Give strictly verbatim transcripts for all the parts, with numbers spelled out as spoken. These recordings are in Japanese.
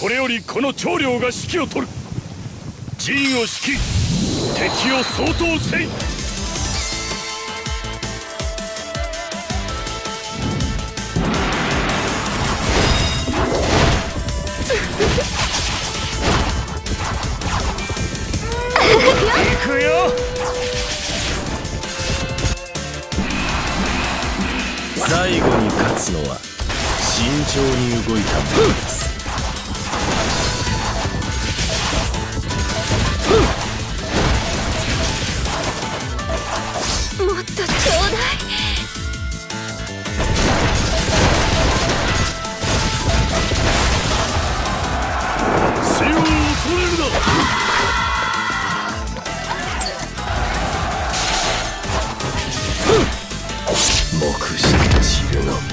これよりこの長領が指揮を取る。陣を指揮、敵を掃討せい。行くよ。 最後に勝つのは慎重に動いた者です。 もっとちょうだい。 背を恐れるな。 黙して散るのみ。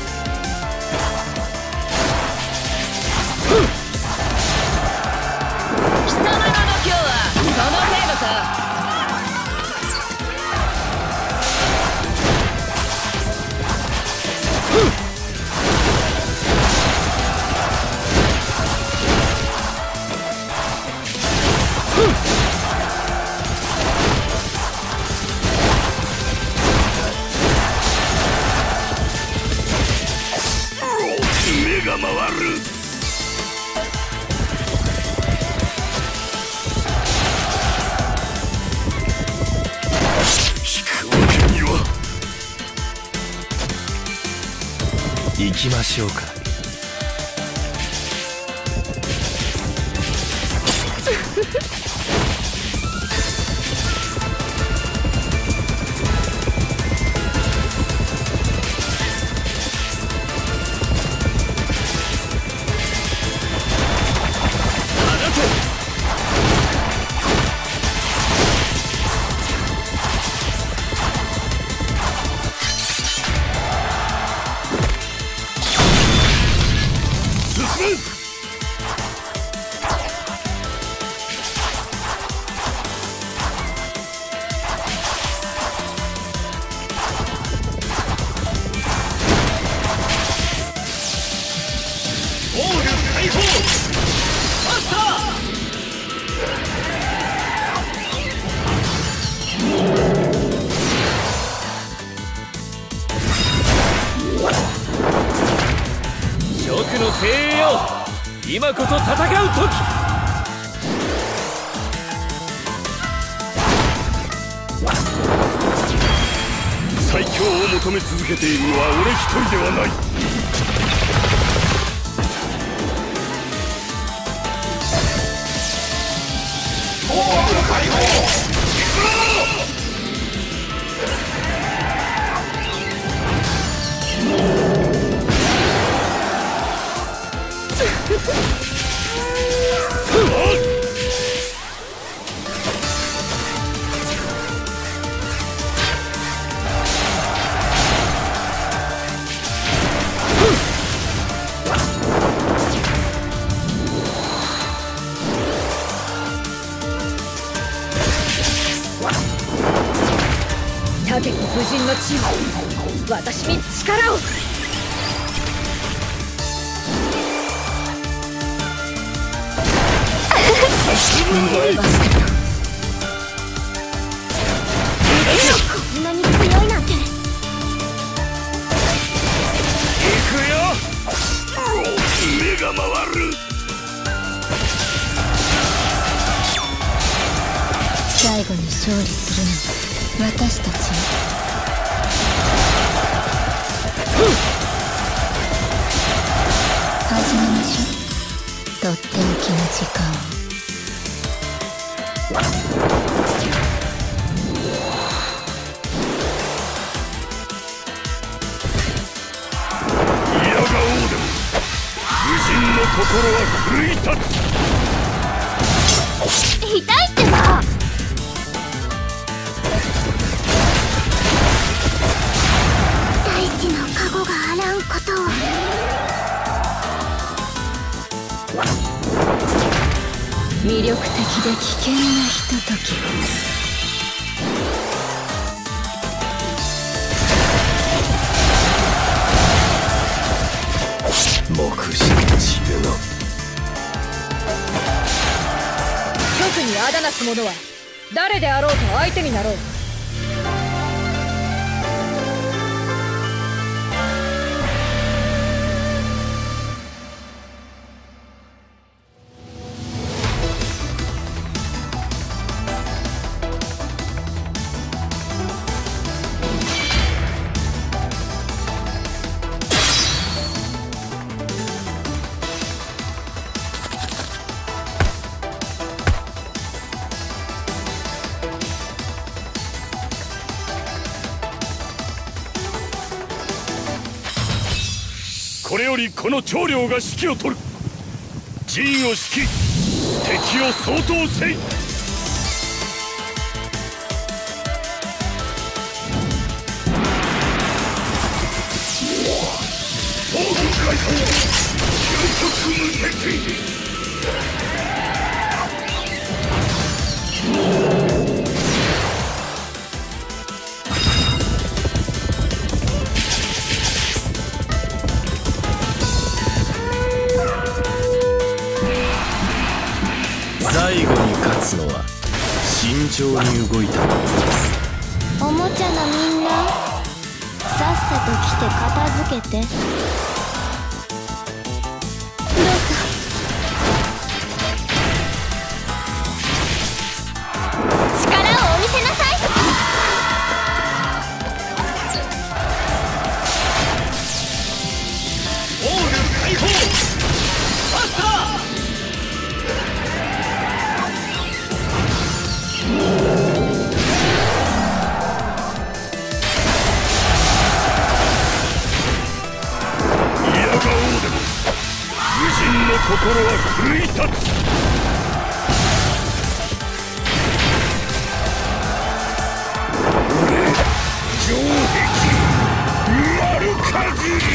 貴様の度胸はその程度か。 目が回る。引くわけには。 行きましょうか。 蜀の精鋭よ、今こそ戦う時。 最強を求め続けているのは俺一人ではない。解放。 武子夫人の血を、私に力を。こんなに強いなんて。 行くよ。目が回る。 最後に勝利するのは私たち。始めましょう。とっておきの時間を。 いやがおうでも武人の心は奮い立つ。 痛いってば。大地の加護があらんことを。魅力的で危険なひとときを。 黙して散るの。 にあだなす者は誰であろうと相手になろう。 これよりこの長領が指揮を取る。陣を指揮、敵を掃討せい。東軍解放、究極無敵。 最後に勝つのは慎重に動いたものです。 おもちゃのみんな、さっさと来て片付けて。どうぞ。力をお見せなさい。 オール解放、マスター。心は奮い立つ。俺、城壁丸かじり。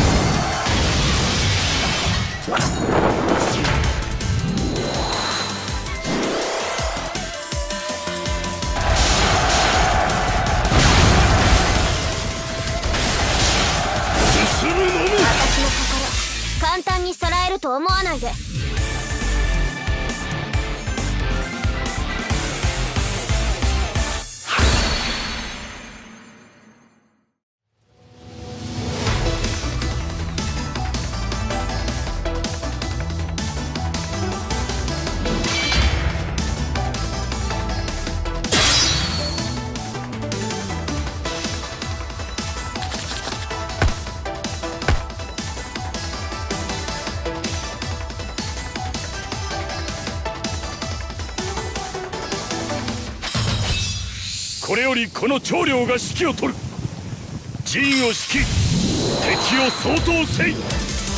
進むのみ。 私の心、簡単にさらえると思わないで。 これよりこの長領が指揮を取る。陣を指揮、敵を掃討せい。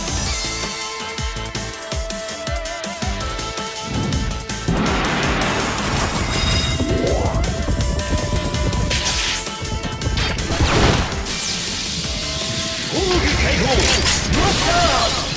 防御解放、マスター。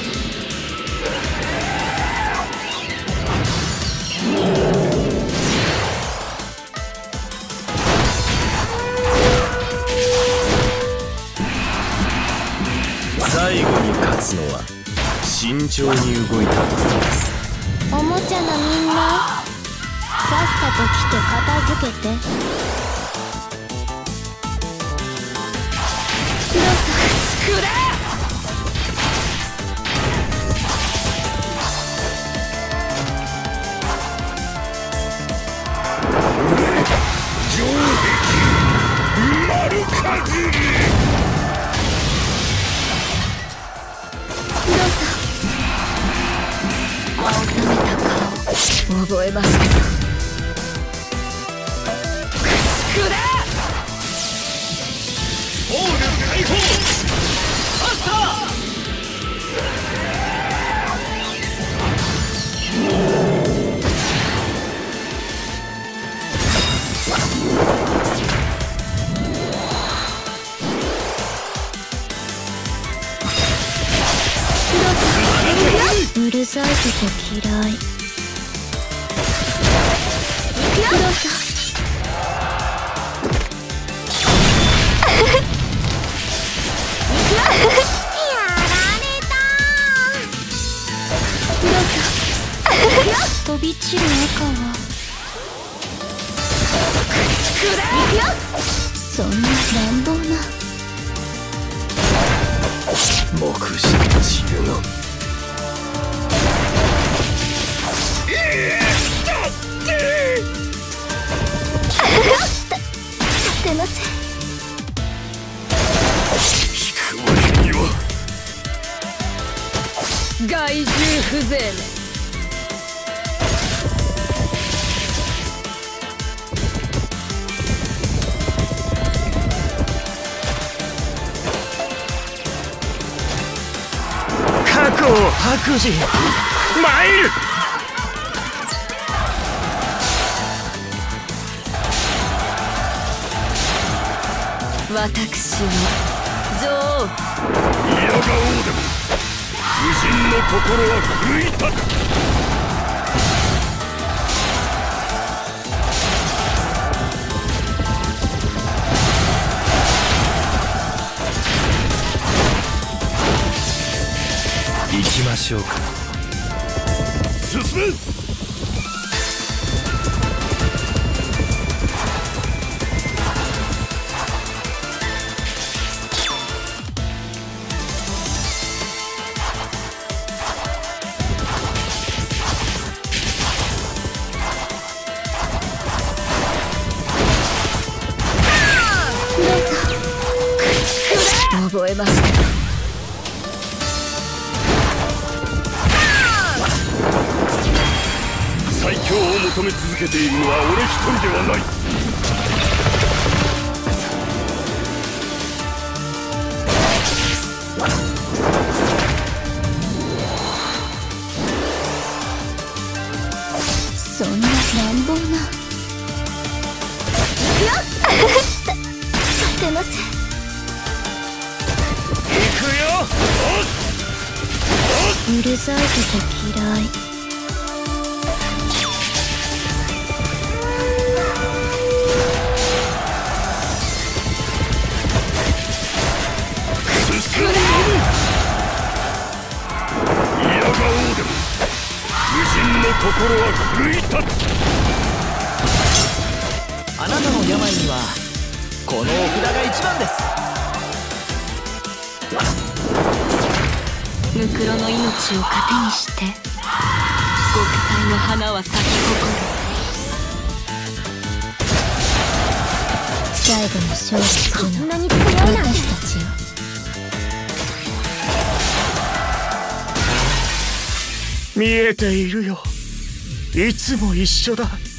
最後に勝つのは慎重に動いたものです。 おもちゃのみんな、さっさと来て片付けて。どうぞ。くれ。 俺、城壁丸かじり。 覚えました。 くれ。オール解放、マスター。 うるさいとこ嫌い。どうぞ。やられた。どうぞ。飛び散走る赤は行くよ。そんな乱暴な目視散るの立てなせ。 引くわけには。 害獣風情め。 過去を白人参る。 私の女王。 いやが王でも武人の心は奮い立つ。 行きましょうか。 進め。 覚えました。 最強を求め続けているのは俺一人ではない。 そんな乱暴な立てなせ。うるさいこと嫌い。 進め。いやが王でも武人の心は奮い立つ。 あなたの病にはこのお札が一番です。 ムクロの命を糧にして極彩の花は咲き誇る。 最後に勝利するのは私たちよ。 見えているよ。いつも一緒だ。